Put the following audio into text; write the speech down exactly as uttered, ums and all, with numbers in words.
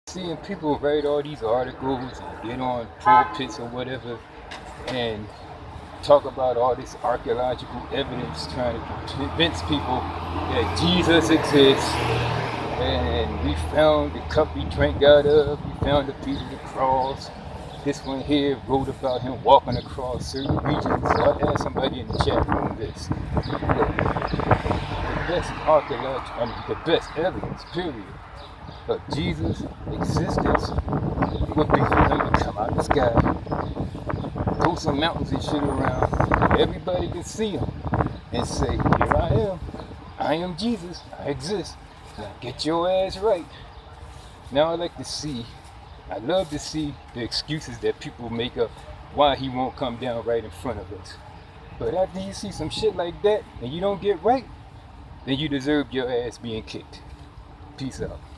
Seeing people write all these articles and get on pulpits or whatever and talk about all this archaeological evidence trying to convince people that Jesus exists and we found the cup he drank out of, we found the piece of the cross. This one here wrote about him walking across certain regions. So I asked somebody in the chat room this. Look, the best archaeology, I mean the best evidence, period, of Jesus' existence would be for him to come out of the sky, go some mountains and shit around. Everybody can see him and say, here I am. I am Jesus. I exist. Now get your ass right. Now I like to see, I love to see the excuses that people make up why he won't come down right in front of us. But after you see some shit like that and you don't get right, then you deserve your ass being kicked. Peace out.